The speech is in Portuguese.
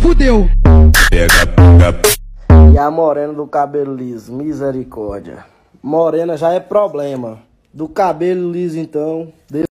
fudeu. E a morena do cabelo liso, misericórdia. Morena já é problema. Do cabelo liso, então...